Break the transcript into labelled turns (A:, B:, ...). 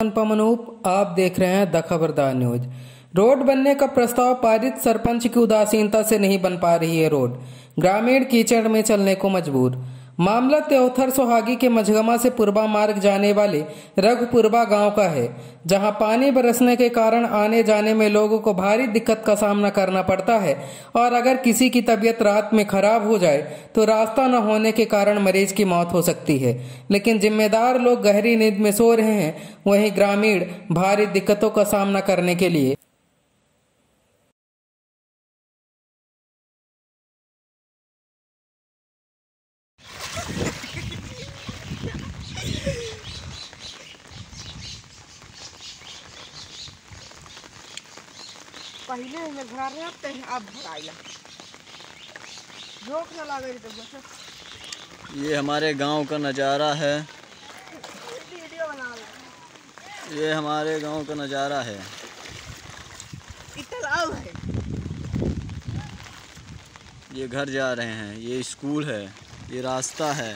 A: अनुपम अनूप, आप देख रहे हैं द खबरदार न्यूज। रोड बनने का प्रस्ताव पारित, सरपंच की उदासीनता से नहीं बन पा रही है रोड, ग्रामीण कीचड़ में चलने को मजबूर। मामला त्योथर सोहागी के मझगमा से पूर्वा मार्ग जाने वाले रघुपुरवा गांव का है, जहां पानी बरसने के कारण आने जाने में लोगों को भारी दिक्कत का सामना करना पड़ता है और अगर किसी की तबीयत रात में खराब हो जाए तो रास्ता न होने के कारण मरीज की मौत हो सकती है। लेकिन जिम्मेदार लोग गहरी नींद में सो रहे हैं, वहीं ग्रामीण भारी दिक्कतों का सामना करने के लिए
B: पहले में घर रहते हैं, अब भराइला रोक न लगे तो बस।
C: ये हमारे गांव का नज़ारा है,
B: वीडियो बना रहे
C: ये हमारे गांव का नज़ारा है।
B: तालाब है,
C: ये घर जा रहे हैं, ये स्कूल है, ये रास्ता है।